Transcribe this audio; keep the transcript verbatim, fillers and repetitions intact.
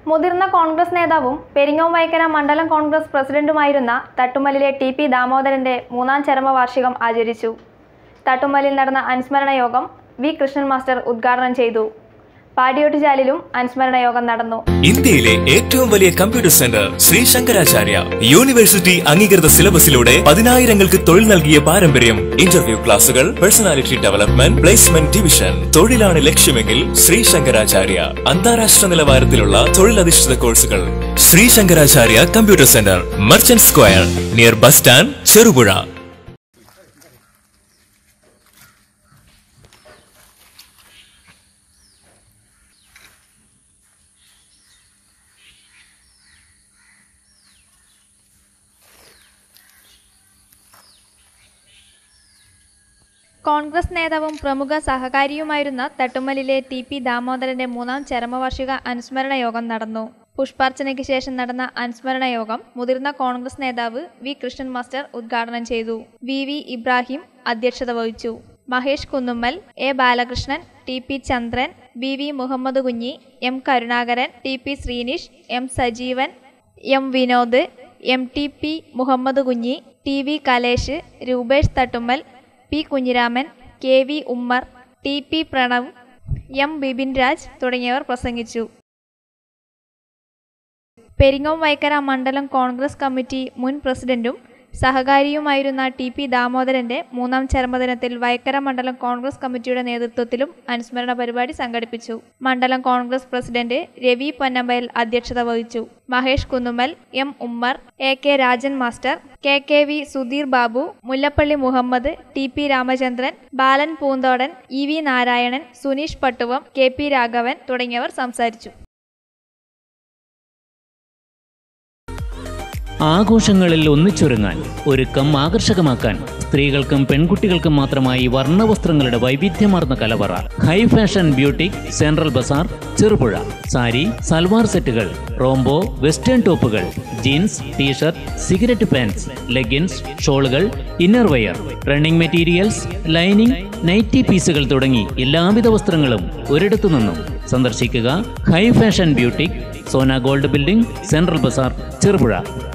മുതിർന്ന കോൺഗ്രസ് നേതാവും പെരിങ്ങോം വൈക്കര മണ്ഡലം കോൺഗ്രസ് പ്രസിഡന്റുമായിരുന്ന തട്ടുമ്മലിലെ ടി പി ദാമോദരന്റെ മൂന്നാം ചരമവാർഷികം ആചരിച്ചു. തട്ടുമ്മലിൽ നടന്ന അനുസ്മരണ യോഗം വി കൃഷ്ണൻ മാസ്റ്റർ ഉദ്ഘാടനം ചെയ്തു. പാടിയോട്ടുചാലിലും അനുസ്മരണ യോഗം നടന്നു. ഇന്ത്യയിലെ ഏറ്റവും വലിയ computer centre Shri Shankaracharya university അംഗീകൃത സിലബസിലൂടെ പതിനായിരങ്ങൾക്ക് തൊഴിൽ നൽകിയ പാരമ്പര്യം. ഇന്റർവ്യൂ ക്ലാസുകൾ, പേഴ്സണാലിറ്റി ഡെവലപ്മെന്റ്, പ്ലേസ്മെന്റ് ഡിവിഷൻ. തൊഴിലാണ് ലക്ഷ്യമെങ്കിൽ ശ്രീ ശങ്കരാചാര്യ. അന്താരാഷ്ട്ര നിലവാരത്തിലുള്ള തൊഴിലധിഷ്ഠിത കോഴ്സുകൾ. Shri Shankaracharya computer centre, merchant square, near bus stand, Cherupuzha. Congress നേതാവും പ്രമുഖ സഹകാരിയുമായിരുന്ന തട്ടുമ്മലിലെ ടി പി ദാമോദരന്റെ മൂന്നാം ചരമവാർഷിക അനുസ്മരണ യോഗം നടന്നു. പുഷ്പാർച്ചനയ്ക്ക് ശേഷം നടന്ന അനുസ്മരണ യോഗം മുതിർന്ന കോൺഗ്രസ് നേതാവ് വി കൃഷ്ണൻ മാസ്റ്റർ ഉദ്ഘാടനം ചെയ്തു. വി വി ഇബ്രാഹിം അധ്യക്ഷത വഹിച്ചു. Mahesh Kunnummal, A Balakrishnan, T P Chandran, B V Muhammad Kunhi, M Karunakaran, T P Sreenish, M Sajeevan, M Vinod, M T P Muhammad Kunhi, T V Kalesh, Roopesh Thattummal, P Kunhiraman, K V Ummer, T P Pranav, M Bipin Raj തുടങ്ങിയവർ പ്രസംഗിച്ചു. പെരിങ്ങോം വൈക്കര മണ്ഡലം കോൺഗ്രസ് കമ്മിറ്റി മുൻ പ്രസിഡന്റും സഹകാരിയുമായിരുന്ന ടി പി ദാമോദരന്റെ മൂന്നാം ചരമദിനത്തിൽ വൈക്കര മണ്ഡലം കോൺഗ്രസ് കമ്മിറ്റിയുടെ നേതൃത്വത്തിലും അനുസ്മരണ പരിപാടി സംഘടിപ്പിച്ചു. മണ്ഡലം കോൺഗ്രസ് പ്രസിഡന്റ് രവി പൊന്നമ്പയൽ അധ്യക്ഷത വഹിച്ചു. Mahesh Kunnummal, M Ummer, A K Rajan master, K K V Sudheer Babu, Mullappally Muhammad, T P Ramachandran, Balan Poonthodan, E V Narayanan, Suneesh Pattuvam, K P Raghavan തുടങ്ങിയവർ സംസാരിച്ചു. ആഘോഷങ്ങളിൽ ഒന്നിച്ചൊരുങ്ങാൻ, ഒരുക്കം ആകർഷകമാക്കാൻ സ്ത്രീകൾക്കും പെൺകുട്ടികൾക്കും മാത്രമായി വർണ്ണവസ്ത്രങ്ങളുടെ വൈവിധ്യമാർന്ന കലവറ. High fashion boutique central bazaar, Cherupuzha. Sari, salwar സെറ്റുകൾ, റോംബോ, വെസ്റ്റേൺ ടോപ്പുകൾ, jeans, T shirt, cigarette pants, leggings, ഷോളുകൾ, inner wear, running materials, lining, nighty പീസുകൾ തുടങ്ങി എല്ലാവിധ വസ്ത്രങ്ങളും ഒരിടത്തു നിന്നും. സന്ദർശിക്കുക high fashion boutique, Sona gold building, central bazaar, Cherupuzha.